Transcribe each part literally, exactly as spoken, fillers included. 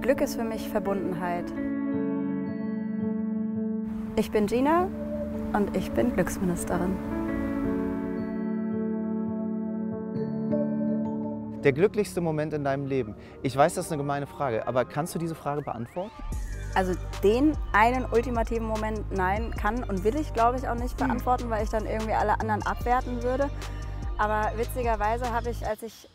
Glück ist für mich Verbundenheit. Ich bin Gina und ich bin Glücksministerin. Der glücklichste Moment in deinem Leben. Ich weiß, das ist eine gemeine Frage, aber kannst du diese Frage beantworten? Also den einen ultimativen Moment, nein, kann und will ich, glaube ich, auch nicht beantworten, weil ich dann irgendwie alle anderen abwerten würde. Aber witzigerweise habe ich, als ich...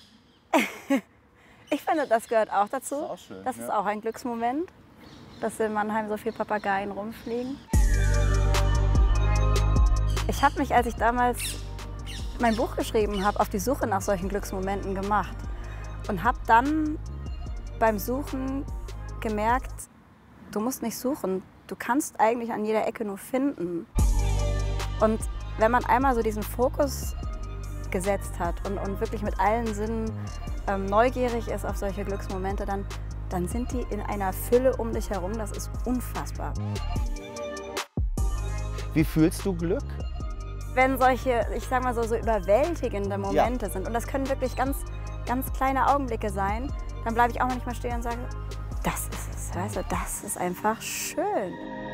ich finde, das gehört auch dazu. Das ist auch schön, Das ja. ist auch ein Glücksmoment, dass in Mannheim so viele Papageien rumfliegen. Ich habe mich, als ich damals mein Buch geschrieben habe, auf die Suche nach solchen Glücksmomenten gemacht und habe dann beim Suchen gemerkt, du musst nicht suchen, du kannst eigentlich an jeder Ecke nur finden. Und wenn man einmal so diesen Fokus gesetzt hat und, und wirklich mit allen Sinnen ähm, neugierig ist auf solche Glücksmomente, dann, dann sind die in einer Fülle um dich herum, das ist unfassbar. Wie fühlst du Glück? Wenn solche, ich sag mal so, so überwältigende Momente ja. sind, und das können wirklich ganz, ganz kleine Augenblicke sein, dann bleibe ich auch manchmal stehen und sage, das ist es, weißt du, das ist einfach schön.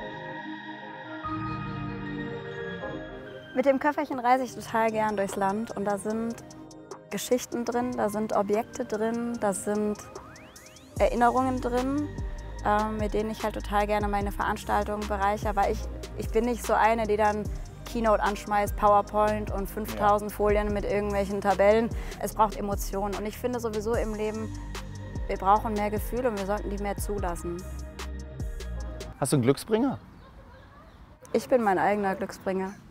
Mit dem Köfferchen reise ich total gern durchs Land und da sind Geschichten drin, da sind Objekte drin, da sind Erinnerungen drin, äh, mit denen ich halt total gerne meine Veranstaltungen bereichere, weil ich, ich bin nicht so eine, die dann Keynote anschmeißt, PowerPoint und fünftausend ja. Folien mit irgendwelchen Tabellen. Es braucht Emotionen und ich finde sowieso im Leben, wir brauchen mehr Gefühle und wir sollten die mehr zulassen. Hast du einen Glücksbringer? Ich bin mein eigener Glücksbringer.